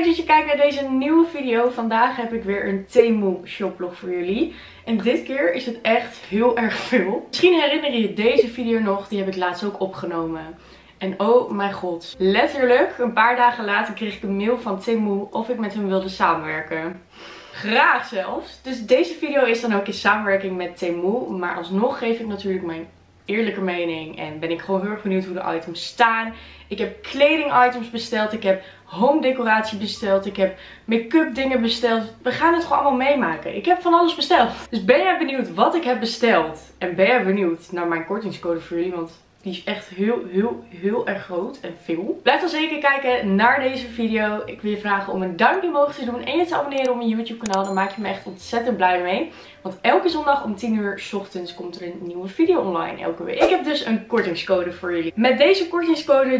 dat je kijkt naar deze nieuwe video. Vandaag heb ik weer een Temu shoplog voor jullie. En dit keer is het echt heel erg veel. Misschien herinner je deze video nog, die heb ik laatst ook opgenomen. En oh mijn god, letterlijk een paar dagen later kreeg ik een mail van Temu of ik met hem wilde samenwerken. Graag zelfs. Dus deze video is dan ook in samenwerking met Temu. Maar alsnog geef ik natuurlijk mijn eerlijke mening. En ben ik gewoon heel erg benieuwd hoe de items staan. Ik heb kleding items besteld. Ik heb home decoratie besteld. Ik heb make-up dingen besteld. We gaan het gewoon allemaal meemaken. Ik heb van alles besteld. Dus ben jij benieuwd wat ik heb besteld? En ben jij benieuwd naar mijn kortingscode voor jullie? Want die is echt heel erg groot en veel. Blijf dan zeker kijken naar deze video. Ik wil je vragen om een duimpje omhoog te doen en je te abonneren op mijn YouTube kanaal. Dan maak je me echt ontzettend blij mee. Want elke zondag om 10 uur 's ochtends komt er een nieuwe video online elke week. Ik heb dus een kortingscode voor jullie. Met deze kortingscode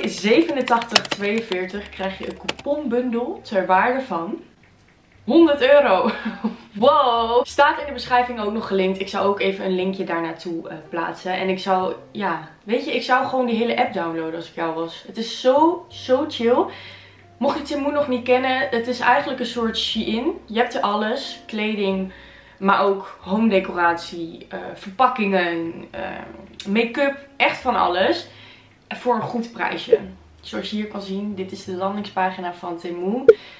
JOY8742 krijg je een couponbundel ter waarde van €100. Wow. Staat in de beschrijving ook nog gelinkt. Ik zou ook even een linkje daar naartoe plaatsen. En ik zou, ja, weet je, ik zou gewoon die hele app downloaden als ik jou was. Het is zo chill. Mocht je Temu nog niet kennen, het is eigenlijk een soort Shein. Je hebt er alles. Kleding, maar ook home decoratie, verpakkingen, make-up. Echt van alles. Voor een goed prijsje. Zoals je hier kan zien, dit is de landingspagina van Temu.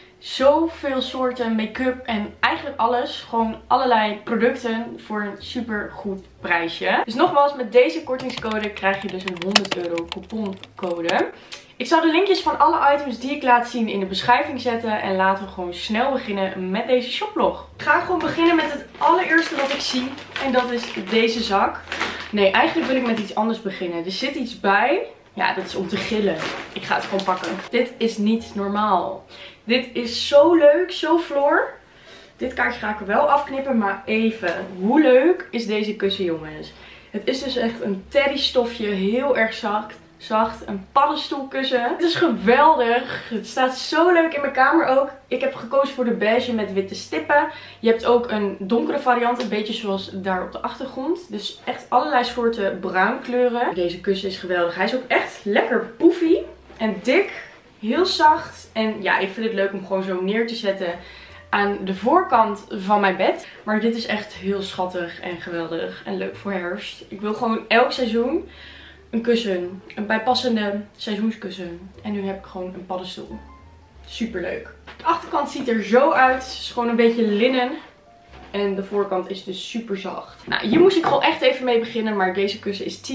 Zoveel soorten make-up en eigenlijk alles. Gewoon allerlei producten voor een super goed prijsje. Dus nogmaals, met deze kortingscode krijg je dus een €100 couponcode. Ik zal de linkjes van alle items die ik laat zien in de beschrijving zetten. En laten we gewoon snel beginnen met deze shoplog. Ik ga gewoon beginnen met het allereerste wat ik zie. En dat is deze zak. Nee, eigenlijk wil ik met iets anders beginnen. Er zit iets bij. Ja, dat is om te gillen. Ik ga het gewoon pakken. Dit is niet normaal. Dit is zo leuk, zo floor. Dit kaartje ga ik er wel afknippen, maar even. Hoe leuk is deze kussen, jongens? Het is dus echt een teddy-stofje, heel erg zacht. Een paddenstoelkussen. Het is geweldig. Het staat zo leuk in mijn kamer ook. Ik heb gekozen voor de beige met witte stippen. Je hebt ook een donkere variant, een beetje zoals daar op de achtergrond. Dus echt allerlei soorten bruinkleuren. Deze kussen is geweldig. Hij is ook echt lekker poefy en dik. Heel zacht. En ja, ik vind het leuk om gewoon zo neer te zetten aan de voorkant van mijn bed. Maar dit is echt heel schattig en geweldig. En leuk voor herfst. Ik wil gewoon elk seizoen een kussen. Een bijpassende seizoenskussen. En nu heb ik gewoon een paddenstoel. Super leuk. De achterkant ziet er zo uit. Het is gewoon een beetje linnen. En de voorkant is dus super zacht. Nou, hier moest ik gewoon echt even mee beginnen. Maar deze kussen is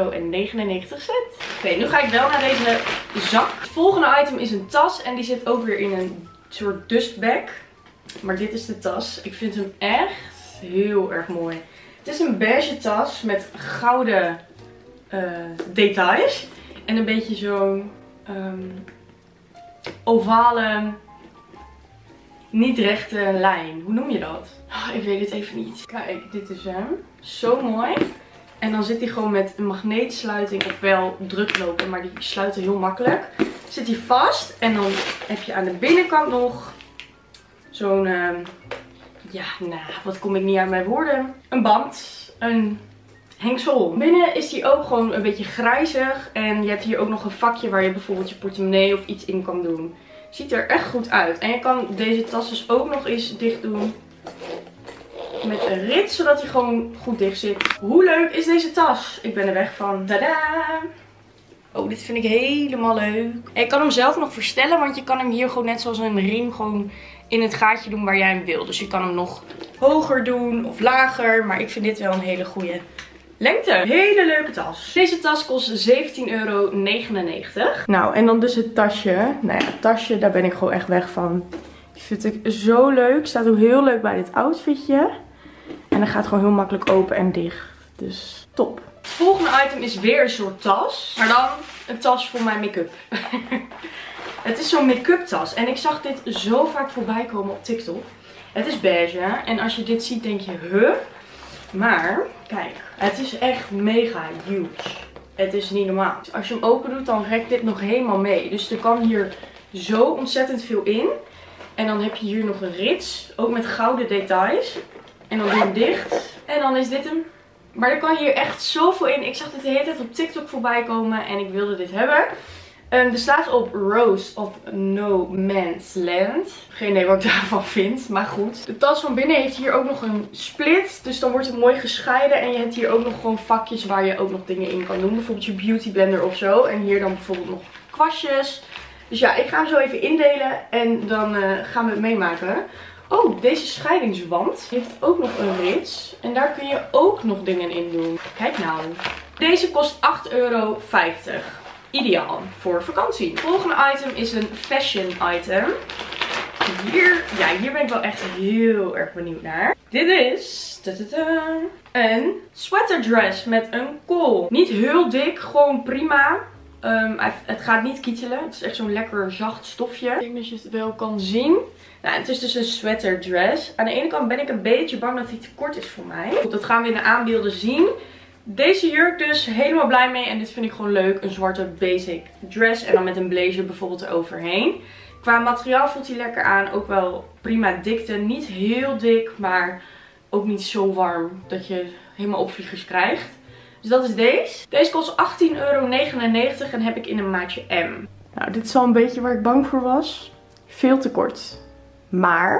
€10,99. Oké, nu ga ik wel naar deze zak. Het volgende item is een tas. En die zit ook weer in een soort dustbag. Maar dit is de tas. Ik vind hem echt heel erg mooi. Het is een beige tas met gouden details. En een beetje zo'n ovale, niet rechte lijn. Hoe noem je dat? Oh, ik weet het even niet. Kijk, dit is hem. Zo mooi. En dan zit hij gewoon met een magneetsluiting, ofwel druklopen, maar die sluiten heel makkelijk. Zit hij vast en dan heb je aan de binnenkant nog zo'n, ja, nou, wat kom ik niet uit mijn woorden. Een band, een hengsel. Binnen is hij ook gewoon een beetje grijzig en je hebt hier ook nog een vakje waar je bijvoorbeeld je portemonnee of iets in kan doen. Ziet er echt goed uit. En je kan deze tas dus ook nog eens dicht doen met een rit, zodat hij gewoon goed dicht zit. Hoe leuk is deze tas? Ik ben er weg van. Tadaa! Oh, dit vind ik helemaal leuk. En je kan hem zelf nog verstellen, want je kan hem hier gewoon net zoals een riem gewoon in het gaatje doen waar jij hem wil. Dus je kan hem nog hoger doen of lager. Maar ik vind dit wel een hele goede lengte. Hele leuke tas. Deze tas kost €17,99. Nou, en dan dus het tasje. Nou ja, het tasje, daar ben ik gewoon echt weg van. Die vind ik zo leuk. Staat ook heel leuk bij dit outfitje. En dan gaat het gewoon heel makkelijk open en dicht. Dus top. Het volgende item is weer een soort tas. Maar dan een tas voor mijn make-up. Het is zo'n make-up tas. En ik zag dit zo vaak voorbij komen op TikTok. Het is beige. En als je dit ziet denk je, huh? Maar, kijk. Het is echt mega huge. Het is niet normaal. Als je hem open doet, dan rekt dit nog helemaal mee. Dus er kan hier zo ontzettend veel in. En dan heb je hier nog een rits. Ook met gouden details. En dan doe je hem dicht. En dan is dit hem. Maar er kan hier echt zoveel in. Ik zag dit de hele tijd op TikTok voorbij komen. En ik wilde dit hebben. Er staat op Rose of No Man's Land. Geen idee wat ik daarvan vind, maar goed. De tas van binnen heeft hier ook nog een split. Dus dan wordt het mooi gescheiden. En je hebt hier ook nog gewoon vakjes waar je ook nog dingen in kan doen. Bijvoorbeeld je beauty blender of zo. En hier dan bijvoorbeeld nog kwastjes. Dus ja, ik ga hem zo even indelen. En dan gaan we het meemaken. Oh, deze scheidingswand heeft ook nog een rits. En daar kun je ook nog dingen in doen. Kijk nou. Deze kost €8,50. Ideaal voor vakantie. Het volgende item is een fashion item. Hier ben ik wel echt heel erg benieuwd naar. Dit is een sweater dress met een kool. Niet heel dik, gewoon prima. Het gaat niet kietelen. Het is echt zo'n lekker zacht stofje. Ik denk dat je het wel kan zien. Nou, het is dus een sweater dress. Aan de ene kant ben ik een beetje bang dat hij te kort is voor mij. Goed, dat gaan we in de aanbeelden zien. Deze jurk dus helemaal blij mee. En dit vind ik gewoon leuk. Een zwarte basic dress. En dan met een blazer bijvoorbeeld eroverheen. Qua materiaal voelt hij lekker aan. Ook wel prima dikte. Niet heel dik, maar ook niet zo warm dat je helemaal opvliegers krijgt. Dus dat is deze. Deze kost €18,99 en heb ik in een maatje M. Nou, dit is al een beetje waar ik bang voor was. Veel te kort. Maar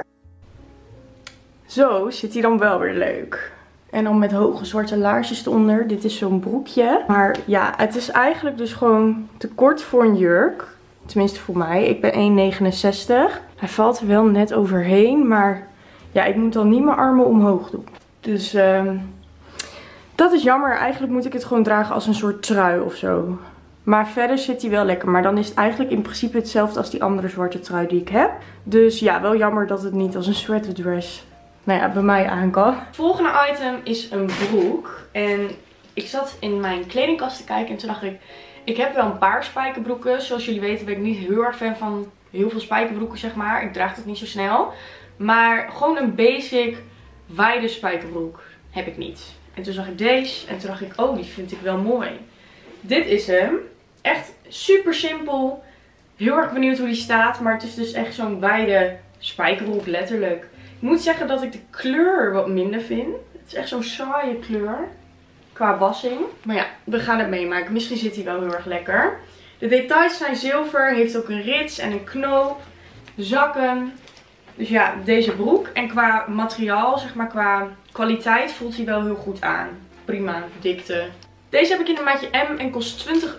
zo zit hij dan wel weer leuk. En dan met hoge zwarte laarsjes eronder. Dit is zo'n broekje. Maar ja, het is eigenlijk dus gewoon te kort voor een jurk. Tenminste voor mij. Ik ben 1,69. Hij valt er wel net overheen. Maar ja, ik moet dan niet mijn armen omhoog doen. Dus dat is jammer. Eigenlijk moet ik het gewoon dragen als een soort trui of zo. Maar verder zit hij wel lekker. Maar dan is het eigenlijk in principe hetzelfde als die andere zwarte trui die ik heb. Dus ja, wel jammer dat het niet als een sweater dress, nou ja, bij mij aan kan. Het volgende item is een broek. En ik zat in mijn kledingkast te kijken en toen dacht ik heb wel een paar spijkerbroeken. Zoals jullie weten ben ik niet heel erg fan van heel veel spijkerbroeken, zeg maar. Ik draag het niet zo snel. Maar gewoon een basic wijde spijkerbroek heb ik niet. En toen zag ik deze en toen dacht ik, oh, die vind ik wel mooi. Dit is hem. Echt super simpel. Heel erg benieuwd hoe die staat. Maar het is dus echt zo'n wijde spijkerbroek, letterlijk. Ik moet zeggen dat ik de kleur wat minder vind. Het is echt zo'n saaie kleur. Qua wassing. Maar ja, we gaan het meemaken. Misschien zit hij wel heel erg lekker. De details zijn zilver. Heeft ook een rits en een knoop. Zakken. Dus ja, deze broek. En qua materiaal, zeg maar qua kwaliteit, voelt hij wel heel goed aan. Prima, dikte. Deze heb ik in een maatje M en kost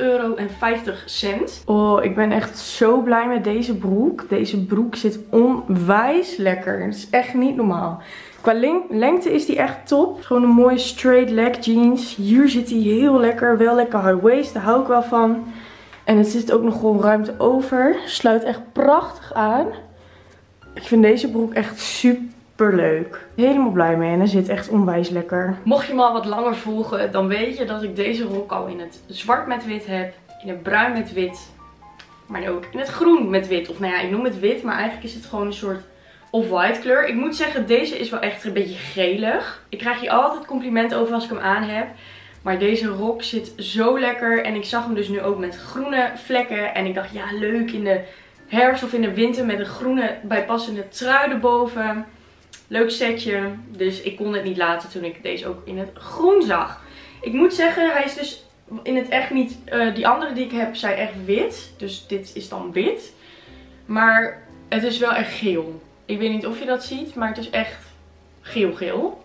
€20,50. Oh, ik ben echt zo blij met deze broek. Deze broek zit onwijs lekker. Het is echt niet normaal. Qua lengte is die echt top. Gewoon een mooie straight leg jeans. Hier zit hij heel lekker. Wel lekker high waist. Daar hou ik wel van. En het zit ook nog gewoon ruimte over. Sluit echt prachtig aan. Ik vind deze broek echt super leuk. Helemaal blij mee en hij zit echt onwijs lekker. Mocht je me al wat langer volgen, dan weet je dat ik deze rok al in het zwart met wit heb. In het bruin met wit. Maar ook in het groen met wit. Of nou ja, ik noem het wit, maar eigenlijk is het gewoon een soort off-white kleur. Ik moet zeggen, deze is wel echt een beetje gelig. Ik krijg hier altijd complimenten over als ik hem aan heb. Maar deze rok zit zo lekker. En ik zag hem dus nu ook met groene vlekken. En ik dacht, ja, leuk in de herfst of in de winter met een groene bijpassende trui erboven. Leuk setje. Dus ik kon het niet laten toen ik deze ook in het groen zag. Ik moet zeggen, hij is dus in het echt niet... die andere die ik heb zijn echt wit. Dus dit is dan wit. Maar het is wel echt geel. Ik weet niet of je dat ziet, maar het is echt geel-geel.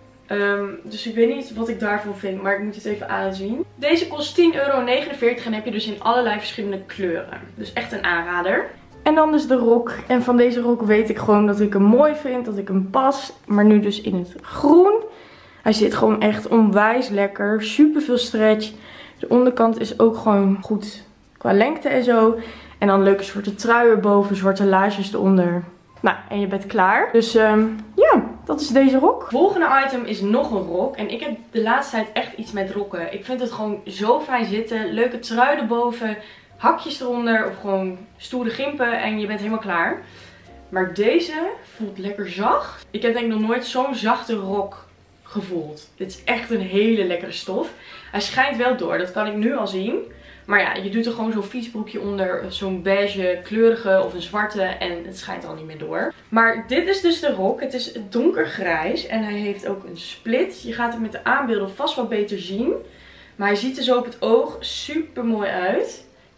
Dus ik weet niet wat ik daarvan vind, maar ik moet het even aanzien. Deze kost €10,49 en heb je dus in allerlei verschillende kleuren. Dus echt een aanrader. En dan dus de rok. En van deze rok weet ik gewoon dat ik hem mooi vind, dat ik hem pas. Maar nu dus in het groen. Hij zit gewoon echt onwijs lekker. Super veel stretch. De onderkant is ook gewoon goed qua lengte en zo. En dan leuke zwarte trui erboven, zwarte laarsjes eronder. Nou, en je bent klaar. Dus ja, dat is deze rok. Volgende item is nog een rok. En ik heb de laatste tijd echt iets met rokken. Ik vind het gewoon zo fijn zitten. Leuke trui erboven. Hakjes eronder. Of gewoon stoere gimpen. En je bent helemaal klaar. Maar deze voelt lekker zacht. Ik heb denk ik nog nooit zo'n zachte rok gevoeld. Dit is echt een hele lekkere stof. Hij schijnt wel door. Dat kan ik nu al zien. Maar ja, je doet er gewoon zo'n fietsbroekje onder, zo'n beige kleurige of een zwarte en het schijnt al niet meer door. Maar dit is dus de rok. Het is donkergrijs en hij heeft ook een split. Je gaat het met de aanbeelden vast wat beter zien. Maar hij ziet er zo op het oog super mooi uit. Ik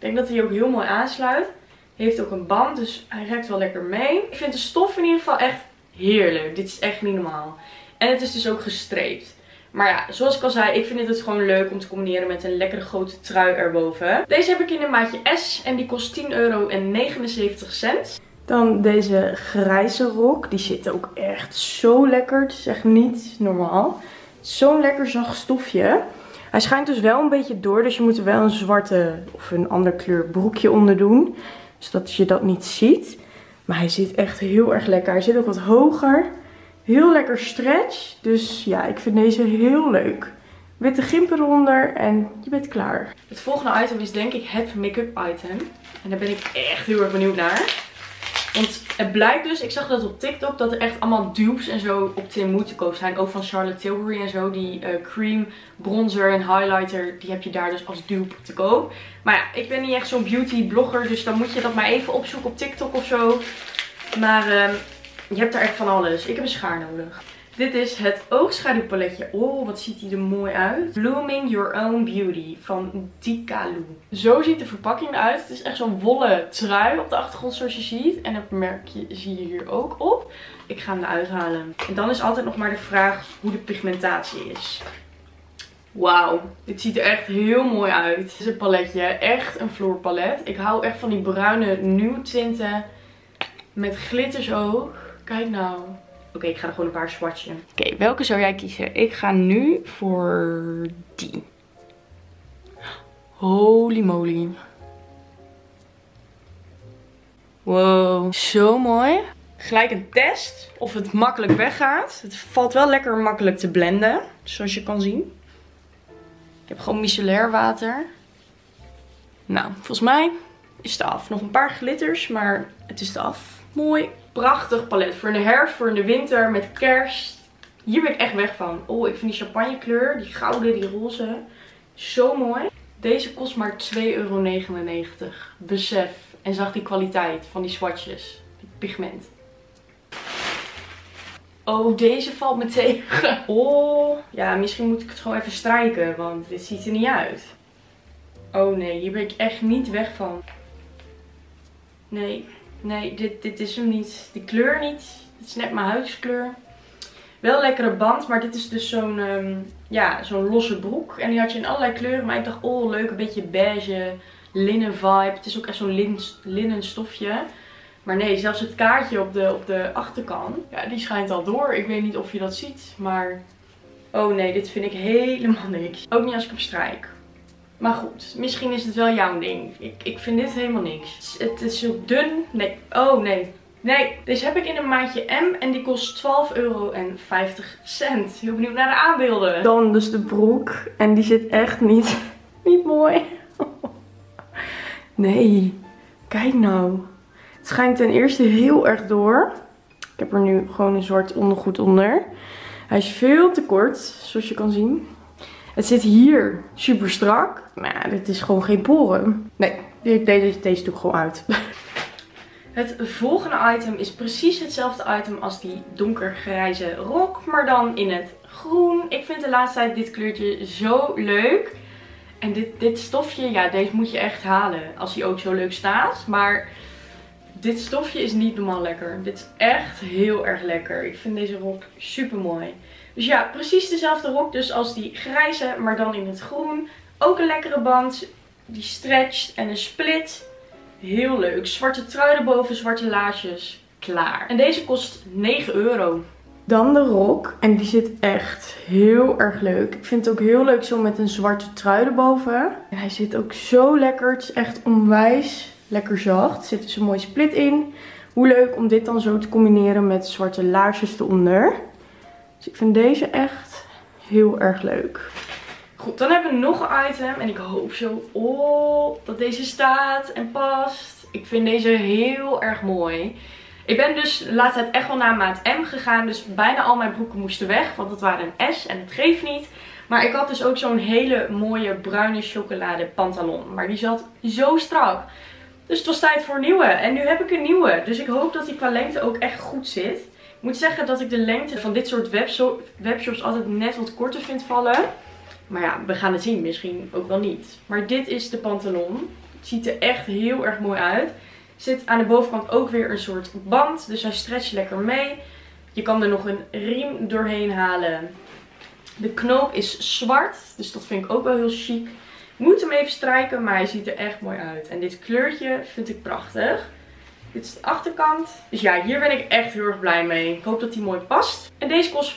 denk dat hij ook heel mooi aansluit. Heeft ook een band, dus hij ruikt wel lekker mee. Ik vind de stof in ieder geval echt heerlijk. Dit is echt niet normaal. En het is dus ook gestreept. Maar ja, zoals ik al zei, ik vind het dus gewoon leuk om te combineren met een lekkere grote trui erboven. Deze heb ik in een maatje S en die kost €10,79. Dan deze grijze rok. Die zit ook echt zo lekker. Het is echt niet normaal. Zo'n lekker zacht stofje. Hij schijnt dus wel een beetje door. Dus je moet er wel een zwarte of een andere kleur broekje onder doen. Zodat je dat niet ziet. Maar hij zit echt heel erg lekker. Hij zit ook wat hoger. Heel lekker stretch. Dus ja, ik vind deze heel leuk. Witte gimpen eronder en je bent klaar. Het volgende item is denk ik het make-up item. En daar ben ik echt heel erg benieuwd naar. Want het blijkt dus, ik zag dat op TikTok, dat er echt allemaal dupes en zo op Temu te koop zijn. Ook van Charlotte Tilbury en zo. Die cream, bronzer en highlighter, die heb je daar dus als dupe te koop. Maar ja, ik ben niet echt zo'n beauty blogger, dus dan moet je dat maar even opzoeken op TikTok of zo. Maar je hebt daar echt van alles. Ik heb een schaar nodig. Dit is het oogschaduwpaletje. Oh, wat ziet hij er mooi uit. Blooming Your Own Beauty van Dikalu. Zo ziet de verpakking eruit. Het is echt zo'n wollen trui op de achtergrond zoals je ziet. En dat merkje zie je hier ook op. Ik ga hem eruit halen. En dan is altijd nog maar de vraag hoe de pigmentatie is. Wauw, dit ziet er echt heel mooi uit. Dit is een paletje. Echt een vloerpalet. Ik hou echt van die bruine nude tinten met glitters ook. Kijk nou. Oké, ik ga er gewoon een paar swatchen. Oké, welke zou jij kiezen? Ik ga nu voor die. Holy moly. Wow, zo mooi. Gelijk een test of het makkelijk weggaat. Het valt wel lekker makkelijk te blenden, zoals je kan zien. Ik heb gewoon micellair water. Nou, volgens mij is het af. Nog een paar glitters, maar het is af. Mooi. Prachtig palet. Voor in de herfst, voor in de winter, met kerst. Hier ben ik echt weg van. Oh, ik vind die champagne kleur, die gouden, die roze, zo mooi. Deze kost maar €2,99. Besef. En zag die kwaliteit van die swatches. Die pigment. Oh, deze valt me tegen. Oh, ja, misschien moet ik het gewoon even strijken, want dit ziet er niet uit. Oh nee, hier ben ik echt niet weg van. Nee. Nee, dit is hem niet. Die kleur niet. Dit is net mijn huidskleur. Wel lekkere band, maar dit is dus zo'n ja, zo'n losse broek. En die had je in allerlei kleuren. Maar ik dacht, oh leuk, een beetje beige, linnen vibe. Het is ook echt zo'n linnen stofje. Maar nee, zelfs het kaartje op de achterkant, ja, die schijnt al door. Ik weet niet of je dat ziet, maar oh nee, dit vind ik helemaal niks. Ook niet als ik hem strijk. Maar goed, misschien is het wel jouw ding. Ik vind dit helemaal niks. Het is zo dun. Nee. Oh nee. Nee. Deze heb ik in een maatje M en die kost €12,50. Heel benieuwd naar de aanbeelden. Dan dus de broek. En die zit echt niet mooi. Nee. Kijk nou. Het schijnt ten eerste heel erg door. Ik heb er nu gewoon een zwart ondergoed onder. Hij is veel te kort, zoals je kan zien. Het zit hier super strak. Maar ja, dit is gewoon geen poren. Nee, deze doe ik gewoon uit. Het volgende item is precies hetzelfde item als die donkergrijze rok. Maar dan in het groen. Ik vind de laatste tijd dit kleurtje zo leuk. En dit stofje, ja, deze moet je echt halen. Als hij ook zo leuk staat. Maar dit stofje is niet normaal lekker. Dit is echt heel erg lekker. Ik vind deze rok super mooi. Dus ja, precies dezelfde rok dus als die grijze, maar dan in het groen. Ook een lekkere band. Die stretcht en een split. Heel leuk. Zwarte trui erboven, zwarte laarsjes. Klaar. En deze kost €9. Dan de rok. En die zit echt heel erg leuk. Ik vind het ook heel leuk zo met een zwarte trui erboven. En hij zit ook zo lekker. Het is echt onwijs lekker zacht. Er zit dus een mooie split in. Hoe leuk om dit dan zo te combineren met zwarte laarsjes eronder. Dus ik vind deze echt heel erg leuk. Goed, dan hebben we nog een item. En ik hoop zo dat deze staat en past. Ik vind deze heel erg mooi. Ik ben dus de laatste tijd echt wel naar maat M gegaan. Dus bijna al mijn broeken moesten weg. Want dat waren een S en het geeft niet. Maar ik had dus ook zo'n hele mooie bruine chocolade pantalon. Maar die zat zo strak. Dus het was tijd voor een nieuwe. En nu heb ik een nieuwe. Dus ik hoop dat die qua lengte ook echt goed zit. Ik moet zeggen dat ik de lengte van dit soort webshops altijd net wat korter vind vallen. Maar ja, we gaan het zien. Misschien ook wel niet. Maar dit is de pantalon. Het ziet er echt heel erg mooi uit. Er zit aan de bovenkant ook weer een soort band. Dus hij stretcht lekker mee. Je kan er nog een riem doorheen halen. De knoop is zwart. Dus dat vind ik ook wel heel chic. Ik moet hem even strijken, maar hij ziet er echt mooi uit. En dit kleurtje vind ik prachtig. Dit is de achterkant. Dus ja, hier ben ik echt heel erg blij mee. Ik hoop dat die mooi past. En deze kost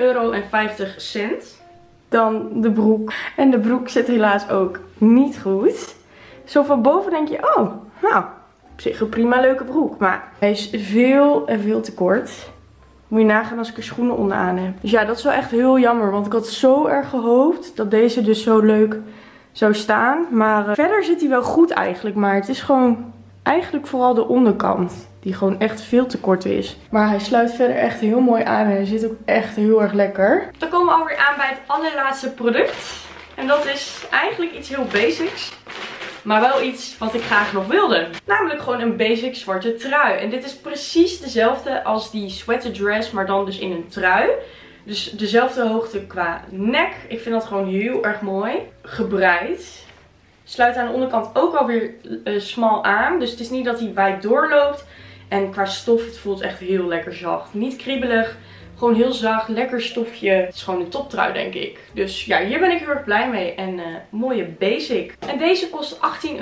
€15,50. Dan de broek. En de broek zit helaas ook niet goed. Zo van boven denk je, oh, nou, op zich een prima leuke broek. Maar hij is veel en veel te kort. Moet je nagaan als ik er schoenen onderaan heb. Dus ja, dat is wel echt heel jammer. Want ik had zo erg gehoopt dat deze dus zo leuk zou staan. Maar verder zit hij wel goed eigenlijk. Maar het is gewoon eigenlijk vooral de onderkant die gewoon echt veel te kort is. Maar hij sluit verder echt heel mooi aan. En hij zit ook echt heel erg lekker. Dan komen we alweer aan bij het allerlaatste product. En dat is eigenlijk iets heel basics. Maar wel iets wat ik graag nog wilde. Namelijk gewoon een basic zwarte trui. En dit is precies dezelfde als die sweater dress. Maar dan dus in een trui. Dus dezelfde hoogte qua nek. Ik vind dat gewoon heel erg mooi. Gebreid. Sluit aan de onderkant ook alweer smal aan. Dus het is niet dat hij wijd doorloopt. En qua stof, het voelt echt heel lekker zacht. Niet kriebelig. Gewoon heel zacht, lekker stofje. Het is gewoon een toptrui, denk ik. Dus ja, hier ben ik heel erg blij mee. En mooie basic. En deze kost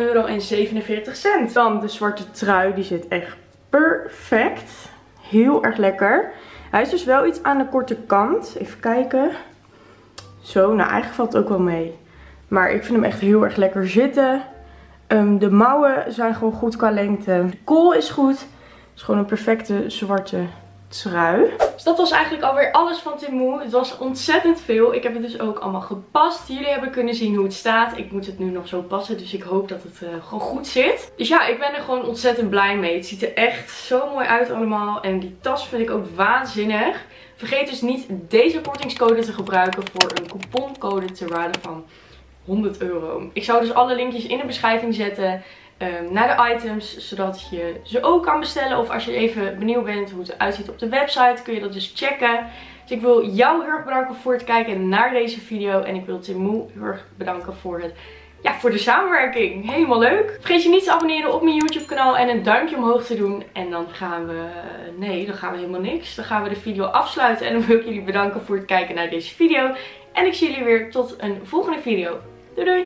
€18,47. Dan de zwarte trui. Die zit echt perfect. Heel erg lekker. Hij is dus wel iets aan de korte kant. Even kijken. Zo, nou eigenlijk valt het ook wel mee. Maar ik vind hem echt heel erg lekker zitten. De mouwen zijn gewoon goed qua lengte. De kool is goed. Het is gewoon een perfecte zwarte trui. Dus dat was eigenlijk alweer alles van Temu. Het was ontzettend veel. Ik heb het dus ook allemaal gepast. Jullie hebben kunnen zien hoe het staat. Ik moet het nu nog zo passen. Dus ik hoop dat het gewoon goed zit. Dus ja, ik ben er gewoon ontzettend blij mee. Het ziet er echt zo mooi uit allemaal. En die tas vind ik ook waanzinnig. Vergeet dus niet deze kortingscode te gebruiken voor een couponcode ter waarde van €100. Ik zou dus alle linkjes in de beschrijving zetten naar de items, zodat je ze ook kan bestellen. Of als je even benieuwd bent hoe het eruit ziet op de website, kun je dat dus checken. Dus ik wil jou heel erg bedanken voor het kijken naar deze video. En ik wil Temu heel erg bedanken voor voor de samenwerking. Helemaal leuk. Vergeet je niet te abonneren op mijn YouTube kanaal en een duimpje omhoog te doen. En dan gaan we... Nee, dan gaan we helemaal niks. Dan gaan we de video afsluiten. En dan wil ik jullie bedanken voor het kijken naar deze video. En ik zie jullie weer tot een volgende video. Doei doei!